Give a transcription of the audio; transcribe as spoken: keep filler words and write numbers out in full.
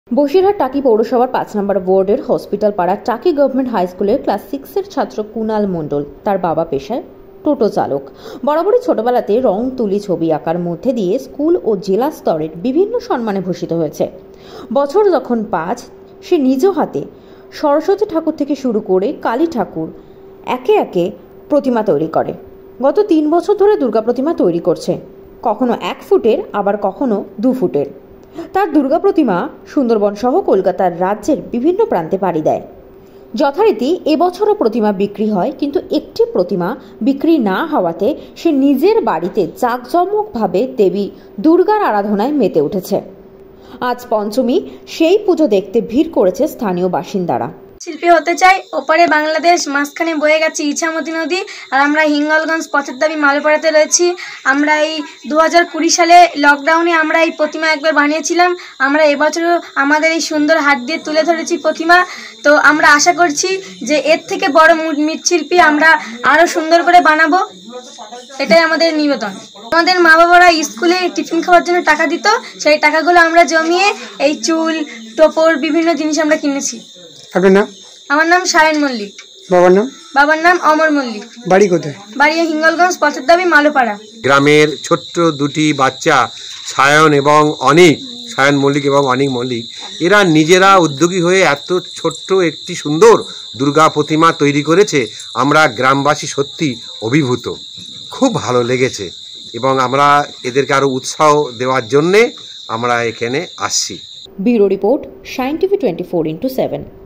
বসিরহাট টাকি পৌরসভার পাঁচ নম্বর ওয়ার্ডের হসপিটাল পাড়া টাকি গভর্নমেন্ট হাই স্কুলের ক্লাস সিক্সের ছাত্র কুনাল মণ্ডল তার বাবা পেশায় টোটো চালক। বরাবরই ছোটবেলাতে রং তুলি ছবি আঁকার মধ্যে দিয়ে স্কুল ও জেলা স্তরের বিভিন্ন সম্মানে ভূষিত হয়েছে। বছর যখন পাঁচ, সে নিজ হাতে সরস্বতী ঠাকুর থেকে শুরু করে কালী ঠাকুর একে একে প্রতিমা তৈরি করে। গত তিন বছর ধরে দুর্গা প্রতিমা তৈরি করছে, কখনো এক ফুটের আবার কখনো দু ফুটের। তার দুর্গা প্রতিমা সুন্দরবন সহ কলকাতার রাজ্যের বিভিন্ন প্রান্তে পাড়ি দেয়। যথারীতি এবছরও প্রতিমা বিক্রি হয়, কিন্তু একটি প্রতিমা বিক্রি না হওয়াতে সে নিজের বাড়িতে জাঁকজমকভাবে দেবী দুর্গার আরাধনায় মেতে উঠেছে। আজ পঞ্চমী, সেই পুজো দেখতে ভিড় করেছে স্থানীয় বাসিন্দারা। শিল্পী হতে চাই, ওপারে বাংলাদেশ, মাঝখানে বয়ে গেছে ইছামতি নদী, আর আমরা হিঙ্গলগঞ্জ পথের দাবি মালপাড়াতে রয়েছি। আমরা এই দু হাজার কুড়ি সালে লকডাউনে আমরা এই প্রতিমা একবার বানিয়েছিলাম। আমরা এবছরও আমাদের এই সুন্দর হাত দিয়ে তুলে ধরেছি প্রতিমা। তো আমরা আশা করছি যে এর থেকে বড় মৃৎশিল্পী আমরা আরও সুন্দর করে বানাবো, এটাই আমাদের নিবেদন। আমাদের মা বাবারা স্কুলে টিফিন খাওয়ার জন্য টাকা দিত, সেই টাকাগুলো আমরা জমিয়ে এই চুল, টোপর, বিভিন্ন জিনিস আমরা কিনেছি। আপনার নাম? আমার নাম সায়ন মল্লিক। বাবার নাম? বাবার নাম অমর মল্লিক। বাড়ি কোথায়? বাড়ি হিঙ্গলগঞ্জ পথের দাবি মালোপাড়া। গ্রামের ছোট্ট দুটি বাচ্চা সায়ন এবং অনিক, সায়ন মল্লিক এবং অনিক মল্লিক, এরা নিজেরা উদ্যোগী হয়ে এত ছোট্ট একটি সুন্দর দুর্গা প্রতিমা তৈরি করেছে। আমরা গ্রামবাসী সত্যি অভিভূত, খুব ভালো লেগেছে এবং আমরা এদেরকে আরও উৎসাহ দেওয়ার জন্যে আমরা এখানে আসছি। Bureau report, shine TV twenty four into seven.